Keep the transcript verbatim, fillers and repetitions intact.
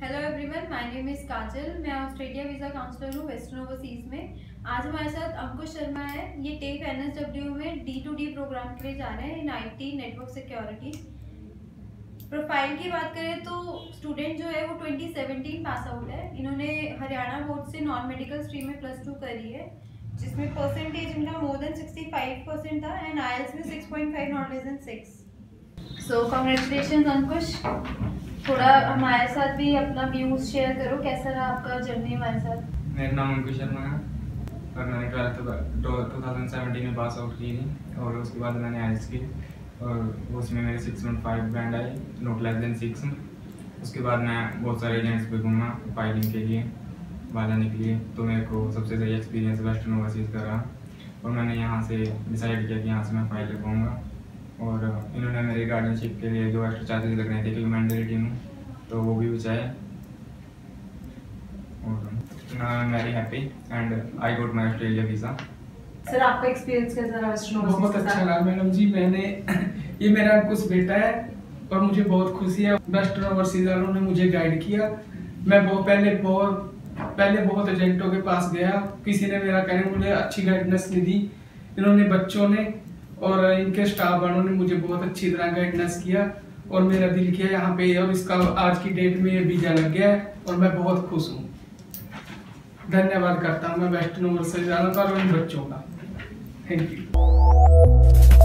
Hello everyone, my name is Kajal. मैं Australia visa counsellor हूँ Western Overseas में। आज हमारे साथ अंकुश शर्मा है। ये टेक एनएसडब्ल्यू में डी टू डी प्रोग्राम के लिए जा रहे हैं in IT network security. Profile की बात करें तो स्टूडेंट जो है वो ट्वेंटी सेवनटीन पास आउट है। इन्होंने हरियाणा बोर्ड से नॉन मेडिकल स्ट्रीम में प्लस टू करी है, जिसमें परसेंटेज इनका more than sixty five percent था एंड आईएलटीएस में six point five not less than six. So congratulations Ankush. थोड़ा हमारे साथ भी अपना व्यूज शेयर करो, कैसा रहा आपका जर्नी हमारे साथ। मेरा नाम अंकुश शर्मा है और मैंने ट्वेल्थ टू थाउजेंड सेवेंटीन में पास आउट की थी और उसके बाद मैंने आईएलटीएस की और उसमें मेरे सिक्स पॉइंट फाइव बैंड आई, नॉट लेस देन सिक्स। उसके बाद मैं बहुत सारे एजेंट्स पे घूमा फाइलिंग के लिए, बाहर के लिए। तो मेरे को सबसे सही एक्सपीरियंस वेस्टर्न ओवरसीज़ का रहा और मैंने यहाँ से डिसाइड किया कि यहाँ से मैं फाइल लगाऊँगा। और इन्होंने मेरी गार्डियनशिप के लिए जो एक्स्ट्रा चार्जेस लग रहे थे क्योंकि मैं मैंडेटरी हूँ तो वो भी बचाए और I am very happy and I got my Australia visa. Sir आपका एक्सपीरियंस कैसा रहा वेस्टर्न ओवरसीज़? बहुत अच्छा रहा मैडम जी। मैंने ये मेरा अंकुश बेटा है और मुझे बहुत खुशी है। वेस्टर्न ओवरसीज़ वालों ने मुझे गाइड किया। मैं बहुत पहले बहुत पहले बहुत एजेंटों के पास गया, किसी ने मेरा कहने मुझे अच्छी गाइडेंस नहीं दी। इन्होंने बच्चों ने और इनके स्टाफ वालों ने मुझे बहुत अच्छी तरह गाइडेंस किया और मेरा दिल किया यहाँ पे और इसका आज की डेट में ये वीजा लग गया है और मैं बहुत खुश हूँ। धन्यवाद करता हूँ मैं वेस्टर्न ओवरसीज़ वालों का और उन बच्चों का। Thank you.